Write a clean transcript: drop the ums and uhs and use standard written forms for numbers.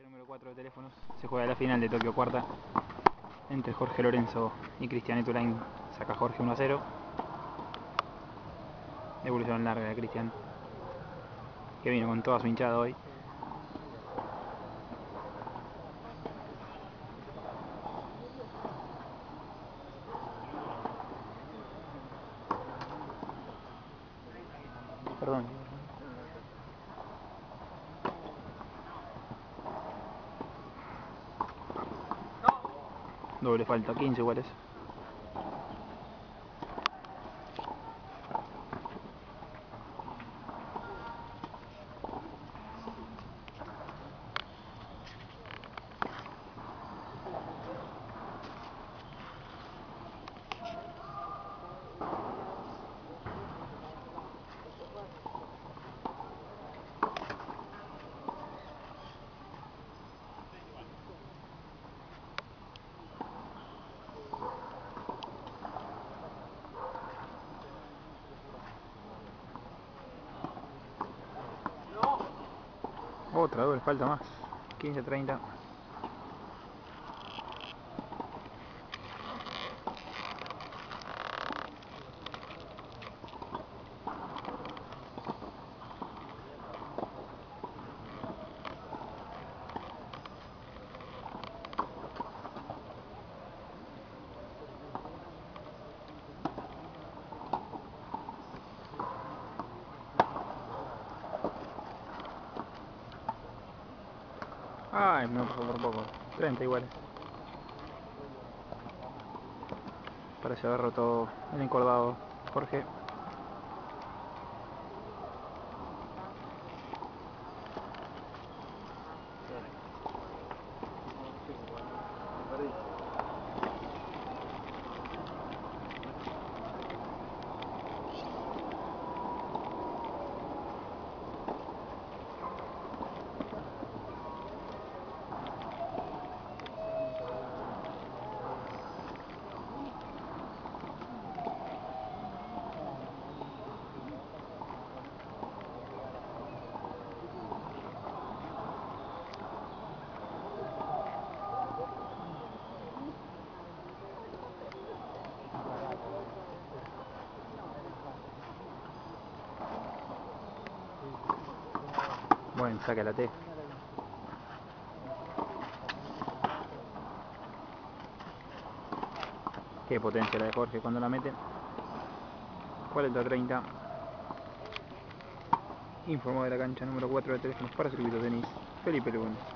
Número 4 de teléfonos. Se juega la final de Tokio Cuarta entre Jorge Lorenzo y Cristian Etulain. Saca Jorge 1-0. Devolución larga de Cristian, que vino con toda su hinchada hoy. Perdón. Doble falta, 15 iguales. Otra doble falta más, 15-30. Ay, me pasó por poco. 30 iguales. Parece haber roto el encordado Jorge. Bueno, saca la T. Qué potencia la de Jorge cuando la mete. 40-30. Informó de la cancha número 4 de teléfonos para circuito tenis Felipe Lugones.